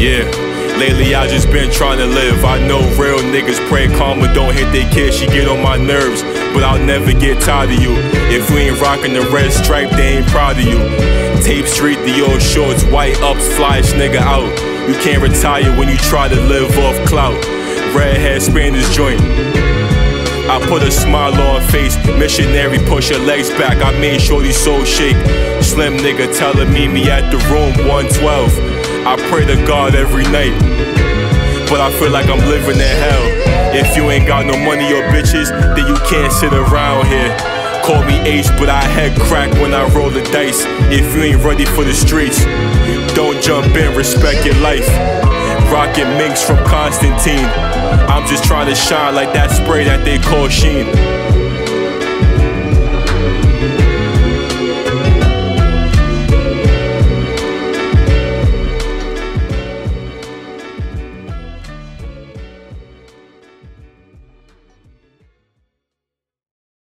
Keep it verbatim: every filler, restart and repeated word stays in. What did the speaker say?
Yeah, lately I just been trying to live. I know real niggas pray karma don't hit their kid, she get on my nerves, but I'll never get tired of you. If we ain't rocking the red stripe, they ain't proud of you. Tape Street, the old shorts, white ups, flyest nigga out. You can't retire when you try to live off clout. Redhead Spanish joint, I put a smile on her face. Missionary, push her legs back, I made sure these soul shake. Slim nigga tell her meet me at the room one twelve. I pray to God every night, but I feel like I'm living in hell. If you ain't got no money or bitches, then you can't sit around here. Call me H, but I head crack when I roll the dice. If you ain't ready for the streets, don't jump in, respect your life. Rockin' minks from Constantine, I'm just trying to shine like that spray that they call Sheen.